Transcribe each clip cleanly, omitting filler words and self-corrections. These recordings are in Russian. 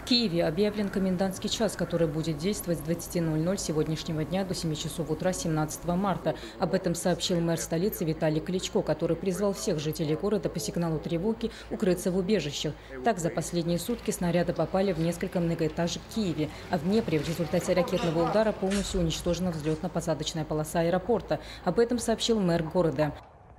В Киеве объявлен комендантский час, который будет действовать с 20:00 сегодняшнего дня до 7 часов утра 17 марта. Об этом сообщил мэр столицы Виталий Кличко, который призвал всех жителей города по сигналу тревоги укрыться в убежищах. Так, за последние сутки снаряды попали в несколько многоэтажек в Киеве, а в Днепре в результате ракетного удара полностью уничтожена взлетно-посадочная полоса аэропорта. Об этом сообщил мэр города.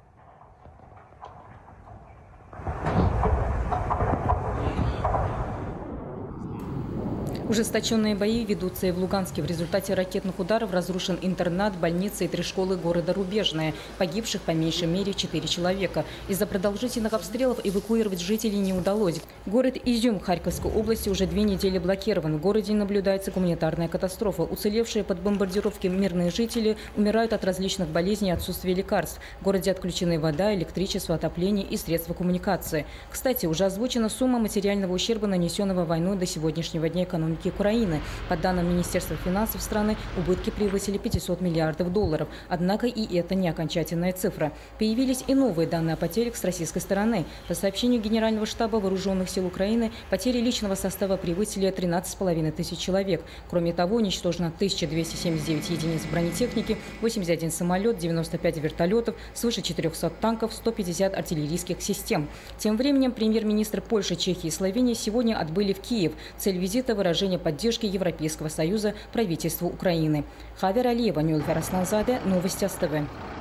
Ужесточенные бои ведутся и в Луганске. В результате ракетных ударов разрушен интернат, больница и 3 школы города Рубежное. Погибших по меньшей мере 4 человека. Из-за продолжительных обстрелов эвакуировать жителей не удалось. Город Изюм Харьковской области уже 2 недели блокирован. В городе наблюдается гуманитарная катастрофа. Уцелевшие под бомбардировки мирные жители умирают от различных болезней и отсутствия лекарств. В городе отключены вода, электричество, отопление и средства коммуникации. Кстати, уже озвучена сумма материального ущерба, нанесенного войной до сегодняшнего дня экономики Украины. По данным Министерства финансов страны, убытки превысили 500 миллиардов долларов. Однако и это не окончательная цифра. Появились и новые данные о потерях с российской стороны. По сообщению Генерального штаба Вооруженных сил Украины, потери личного состава превысили 13,5 тысяч человек. Кроме того, уничтожено 1279 единиц бронетехники, 81 самолет, 95 вертолетов, свыше 400 танков, 150 артиллерийских систем. Тем временем премьер-министр Польши, Чехии и Словении сегодня отбыли в Киев. Цель визита – выражение поддержки Европейского союза правительству Украины. Хавер Алиева, Нюльфер Асланзаде, Новости СТВ.